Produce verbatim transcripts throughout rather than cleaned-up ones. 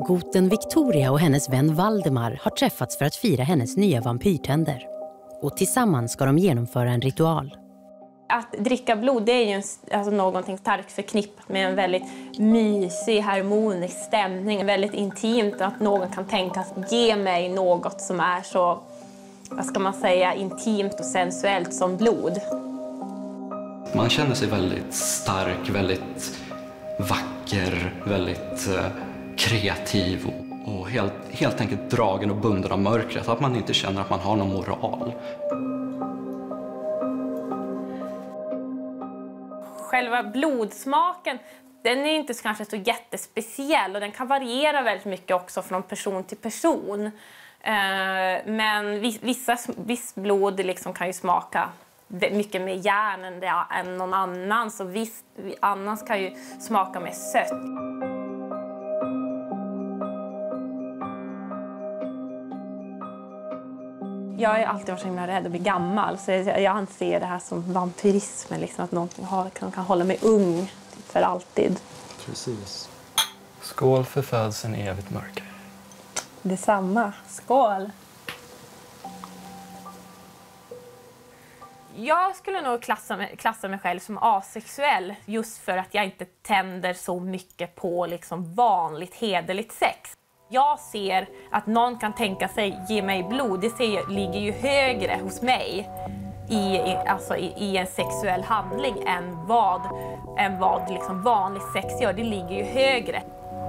Goten Victoria och hennes vän Valdemar har träffats för att fira hennes nya vampyrtänder. Och tillsammans ska de genomföra en ritual. Att dricka blod, det är ju en, alltså någonting starkt förknippat med en väldigt mysig, harmonisk stämning. Väldigt intimt, att någon kan tänka att ge mig något som är så, vad ska man säga, intimt och sensuellt som blod. Man känner sig väldigt stark, väldigt vacker, väldigt eh, kreativ och, och helt, helt enkelt dragen och bunden av mörkret. Att man inte känner att man har någon moral. Själva blodsmaken, den är inte kanske så jättespeciell och den kan variera väldigt mycket också från person till person. Eh, men vissa, viss blod liksom kan ju smaka mycket mer järn än, det, än någon annan, så viss annans kan ju smaka mer sött. Jag har alltid varit så himla rädd att bli gammal, så jag anser det här som vampyrismen, liksom, att någon kan, kan hålla mig ung för alltid. Precis. Skål för födseln i evigt mörker. Detsamma. Skål! Jag skulle nog klassa mig, klassa mig själv som asexuell just för att jag inte tänder så mycket på liksom vanligt hederligt sex. Jag ser att någon kan tänka sig ge mig blod, det ser, ligger ju högre hos mig i, i, alltså i, i en sexuell handling än vad, än vad liksom vanlig sex gör. Det ligger ju högre.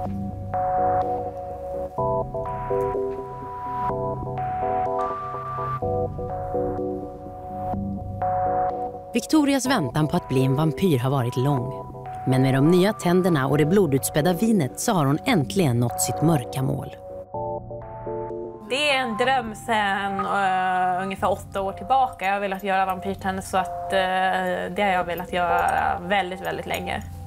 Victorias väntan på att bli en vampyr har varit lång. Men med de nya tänderna och det blodutspädda vinet så har hon äntligen nått sitt mörka mål. Det är en dröm sedan uh, ungefär åtta år tillbaka. Jag har velat göra vampyrtänder, så att uh, det har jag velat göra väldigt, väldigt länge.